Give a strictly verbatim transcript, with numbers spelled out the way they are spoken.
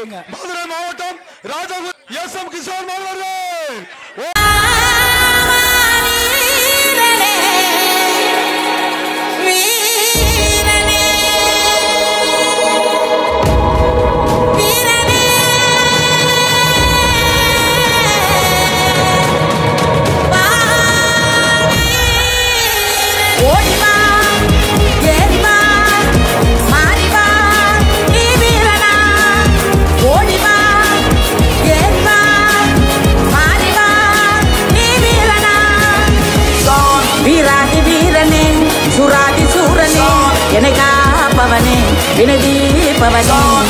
வாங்கிக்கங்க. மதுரை மாவட்டம் Rajaguru S M Kishore மாவர்கள் Suradi surane, yeneka pavane, vinadi pavane.